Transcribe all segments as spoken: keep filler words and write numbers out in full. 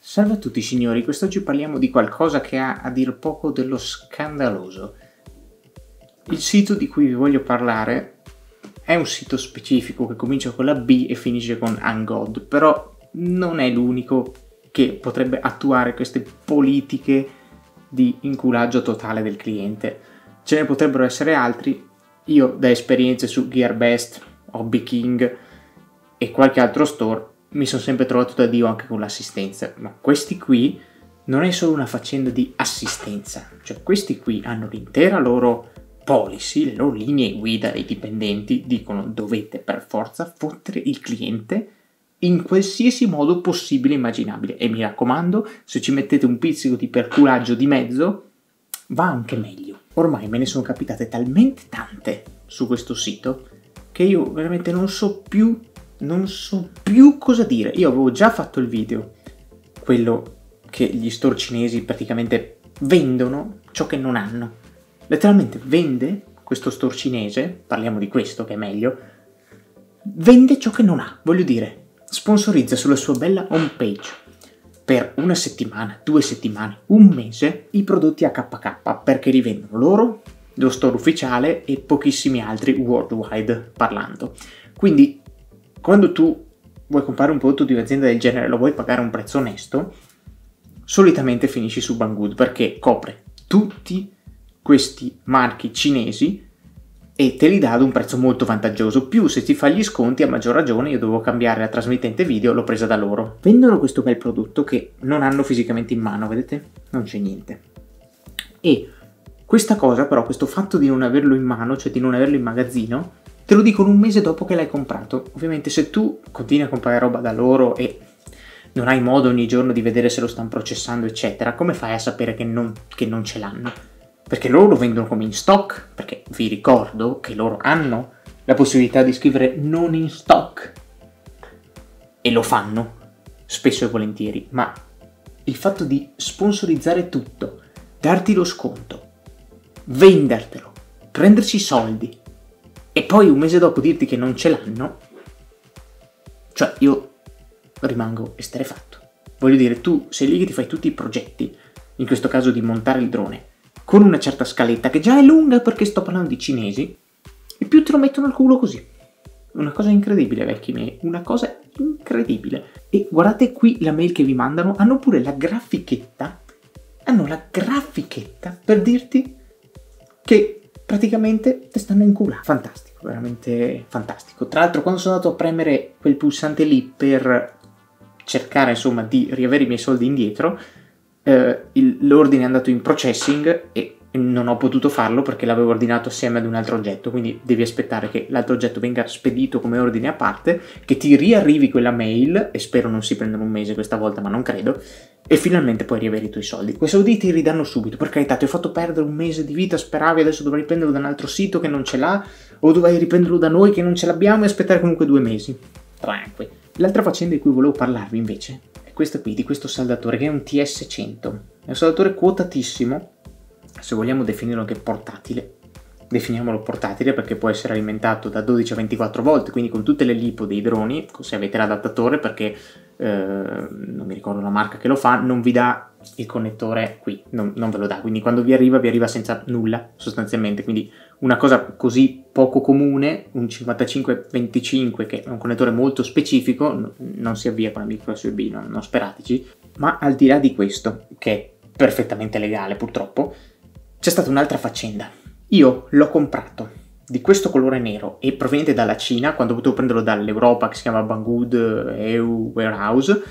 Salve a tutti signori, quest'oggi parliamo di qualcosa che ha a dir poco dello scandaloso. Il sito di cui vi voglio parlare è un sito specifico che comincia con la B e finisce con Angod, però non è l'unico che potrebbe attuare queste politiche di inculaggio totale del cliente. Ce ne potrebbero essere altri. Io, da esperienze su Gearbest, Hobby King e qualche altro store, mi sono sempre trovato da Dio anche con l'assistenza, ma questi qui non è solo una faccenda di assistenza, cioè questi qui hanno l'intera loro policy, le loro linee guida dei dipendenti, dicono dovete per forza fottere il cliente in qualsiasi modo possibile e immaginabile, e mi raccomando, se ci mettete un pizzico di perculaggio di mezzo va anche meglio. Ormai me ne sono capitate talmente tante su questo sito che io veramente non so più non so più cosa dire. Io avevo già fatto il video, quello che gli store cinesi praticamente vendono ciò che non hanno. Letteralmente vende, questo store cinese, parliamo di questo che è meglio, vende ciò che non ha, voglio dire, sponsorizza sulla sua bella home page per una settimana, due settimane, un mese i prodotti H K perché li vendono loro, lo store ufficiale e pochissimi altri worldwide parlando. Quindi quando tu vuoi comprare un prodotto di un'azienda del genere e lo vuoi pagare a un prezzo onesto, solitamente finisci su Banggood perché copre tutti questi marchi cinesi e te li dà ad un prezzo molto vantaggioso. Più se ti fa gli sconti, a maggior ragione io dovevo cambiare la trasmittente video, l'ho presa da loro. Vendono questo bel prodotto che non hanno fisicamente in mano, vedete? Non c'è niente. E questa cosa però, questo fatto di non averlo in mano, cioè di non averlo in magazzino, te lo dicono un mese dopo che l'hai comprato. Ovviamente se tu continui a comprare roba da loro e non hai modo ogni giorno di vedere se lo stanno processando eccetera, come fai a sapere che non, che non ce l'hanno? Perché loro lo vendono come in stock, perché vi ricordo che loro hanno la possibilità di scrivere non in stock e lo fanno spesso e volentieri, ma il fatto di sponsorizzare tutto, darti lo sconto, vendertelo, prenderci i soldi e poi un mese dopo dirti che non ce l'hanno, cioè io rimango esterrefatto. Voglio dire, tu sei lì che ti fai tutti i progetti, in questo caso di montare il drone, con una certa scaletta che già è lunga perché sto parlando di cinesi, e più te lo mettono al culo così. Una cosa incredibile, vecchi miei, una cosa incredibile. E guardate qui la mail che vi mandano, hanno pure la grafichetta, hanno la grafichetta per dirti che praticamente te stanno in culo. Fantastico, veramente fantastico. Tra l'altro quando sono andato a premere quel pulsante lì per cercare insomma di riavere i miei soldi indietro, eh, l'ordine è andato in processing e non ho potuto farlo perché l'avevo ordinato assieme ad un altro oggetto, quindi devi aspettare che l'altro oggetto venga spedito come ordine a parte, che ti riarrivi quella mail, e spero non si prendano un mese questa volta, ma non credo, e finalmente puoi riavere i tuoi soldi. Quei soldi ti ridanno subito, per carità, ti ho fatto perdere un mese di vita, speravi, adesso dovrai riprenderlo da un altro sito che non ce l'ha, o dovrai riprenderlo da noi che non ce l'abbiamo e aspettare comunque due mesi. Tranquilli. L'altra faccenda di cui volevo parlarvi invece è questa qui, di questo saldatore che è un T S cento, è un saldatore quotatissimo, se vogliamo definirlo anche portatile, definiamolo portatile perché può essere alimentato da dodici a ventiquattro volt, quindi con tutte le lipo dei droni, se avete l'adattatore, perché eh, non mi ricordo la marca che lo fa, non vi dà il connettore qui, non, non ve lo dà, quindi quando vi arriva vi arriva senza nulla sostanzialmente, quindi una cosa così poco comune, un cinquantacinque venticinque che è un connettore molto specifico, non si avvia con la micro U S B, non, non sperateci. Ma al di là di questo, che è perfettamente legale purtroppo, c'è stata un'altra faccenda. Io l'ho comprato di questo colore nero e proveniente dalla Cina, quando potevo prenderlo dall'Europa che si chiama Banggood E U Warehouse,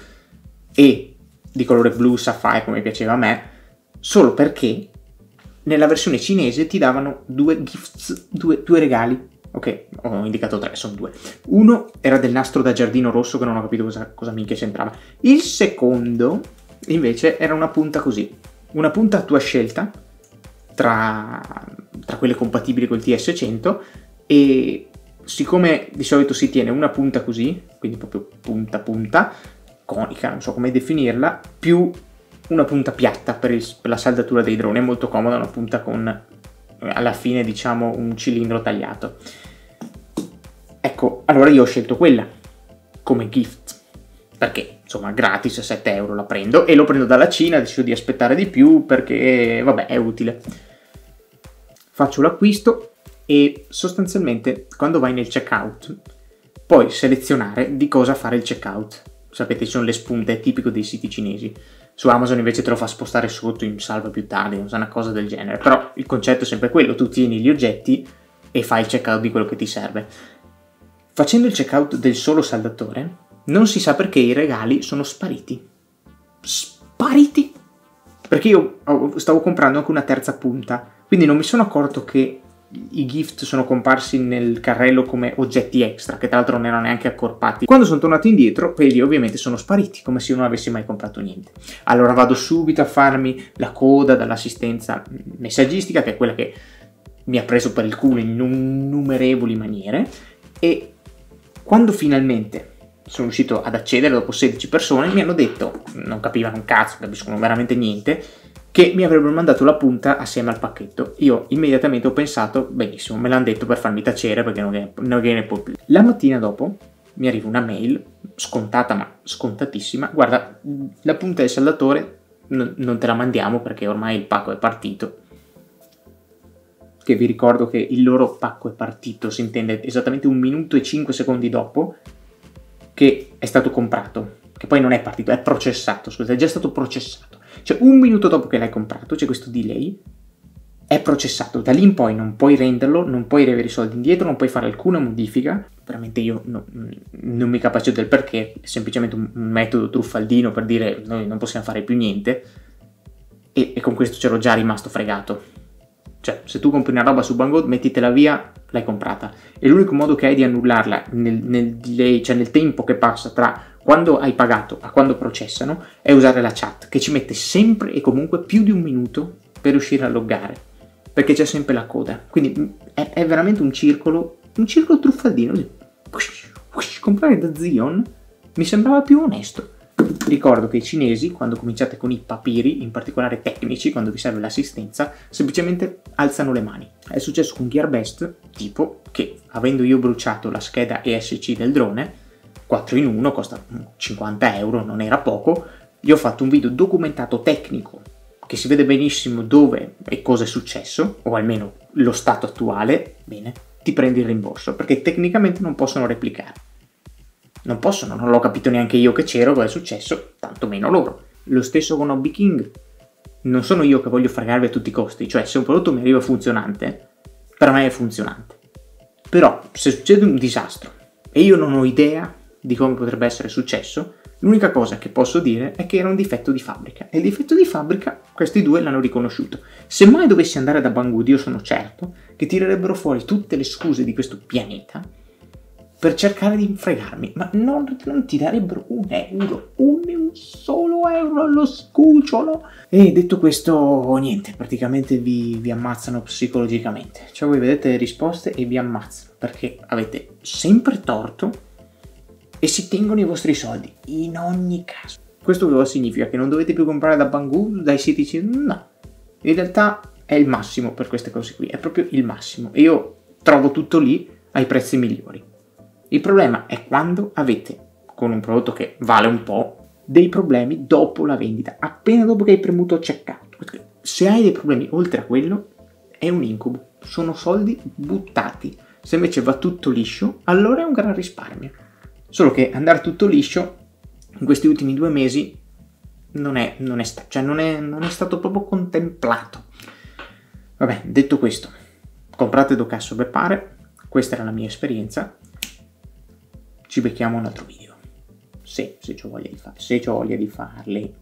e di colore blu sapphire come piaceva a me, solo perché nella versione cinese ti davano due gifts, due, due regali. Ok, ho indicato tre, sono due. Uno era del nastro da giardino rosso che non ho capito cosa, cosa minchia c'entrava. Il secondo invece era una punta così, una punta a tua scelta tra, tra quelle compatibili col T S cento, e siccome di solito si tiene una punta così, quindi proprio punta punta, conica, non so come definirla, più una punta piatta per, il, per la saldatura dei droni, è molto comoda, una punta con alla fine diciamo un cilindro tagliato. Ecco, allora io ho scelto quella come gift, perché insomma gratis a sette euro la prendo, e lo prendo dalla Cina, decido di aspettare di più perché vabbè è utile. Faccio l'acquisto e sostanzialmente quando vai nel checkout puoi selezionare di cosa fare il checkout. Sapete, ci sono le spunte, è tipico dei siti cinesi. Su Amazon invece te lo fa spostare sotto in salva più tardi, una cosa del genere, però il concetto è sempre quello, tu tieni gli oggetti e fai il checkout di quello che ti serve. Facendo il checkout del solo saldatore non si sa perché i regali sono spariti. Spariti? Perché io stavo comprando anche una terza punta, quindi non mi sono accorto che i gift sono comparsi nel carrello come oggetti extra, che tra l'altro non erano neanche accorpati. Quando sono tornato indietro, quelli ovviamente sono spariti, come se io non avessi mai comprato niente. Allora vado subito a farmi la coda dall'assistenza messaggistica, che è quella che mi ha preso per il culo in innumerevoli maniere, e quando finalmente sono riuscito ad accedere dopo sedici persone, mi hanno detto, non capivano un cazzo, capiscono veramente niente, che mi avrebbero mandato la punta assieme al pacchetto. Io immediatamente ho pensato, benissimo, me l'hanno detto per farmi tacere perché non ne, non ne può più. La mattina dopo mi arriva una mail, scontata ma scontatissima, guarda, la punta del saldatore n- non te la mandiamo perché ormai il pacco è partito. Che vi ricordo che il loro pacco è partito, si intende esattamente un minuto e cinque secondi dopo che è stato comprato, che poi non è partito, è processato, scusate, è già stato processato. Cioè un minuto dopo che l'hai comprato, c'è questo delay, è processato, da lì in poi non puoi renderlo, non puoi avere i soldi indietro, non puoi fare alcuna modifica. Veramente io no, non mi capacito del perché, è semplicemente un, un metodo truffaldino per dire noi non possiamo fare più niente, e, e con questo c'ero già rimasto fregato. Cioè, se tu compri una roba su Banggood, mettitela via, l'hai comprata. E l'unico modo che hai di annullarla nel, nel delay, cioè nel tempo che passa tra quando hai pagato a quando processano, è usare la chat, che ci mette sempre e comunque più di un minuto per riuscire a loggare, perché c'è sempre la coda. Quindi è, è veramente un circolo, un circolo truffaldino. Ush, ush, comprare da Zion mi sembrava più onesto. Ricordo che i cinesi, quando cominciate con i papiri, in particolare tecnici, quando vi serve l'assistenza, semplicemente alzano le mani. È successo con Gearbest, tipo che avendo io bruciato la scheda E S C del drone, quattro in uno, costa cinquanta euro, non era poco, io ho fatto un video documentato tecnico, che si vede benissimo dove e cosa è successo, o almeno lo stato attuale, bene, ti prendi il rimborso, perché tecnicamente non possono replicare. Non possono, non l'ho capito neanche io che c'ero, cosa è successo, tanto meno loro. Lo stesso con Hobby King. Non sono io che voglio fregarvi a tutti i costi, cioè se un prodotto mi arriva funzionante, per me è funzionante. Però se succede un disastro e io non ho idea di come potrebbe essere successo, l'unica cosa che posso dire è che era un difetto di fabbrica. E il difetto di fabbrica questi due l'hanno riconosciuto. Se mai dovessi andare da Banggood, io sono certo che tirerebbero fuori tutte le scuse di questo pianeta per cercare di fregarmi, ma non, non ti darebbero un euro, un, un solo euro allo scucciolo. E detto questo, niente, praticamente vi, vi ammazzano psicologicamente. Cioè voi vedete le risposte e vi ammazzano, perché avete sempre torto e si tengono i vostri soldi, in ogni caso. Questo cosa significa? Che non dovete più comprare da Banggood, dai siti cinesi? No, in realtà è il massimo per queste cose qui, è proprio il massimo. E io trovo tutto lì ai prezzi migliori. Il problema è quando avete, con un prodotto che vale un po', dei problemi dopo la vendita, appena dopo che hai premuto checkout. Se hai dei problemi oltre a quello, è un incubo, sono soldi buttati. Se invece va tutto liscio, allora è un gran risparmio. Solo che andare tutto liscio, in questi ultimi due mesi, non è, non è, sta- cioè non è, non è stato proprio contemplato. Vabbè, detto questo, comprate Docasso Beppare, questa era la mia esperienza. Ci becchiamo un altro video, se, se c'ho voglia di, fa- se c'ho voglia di farli.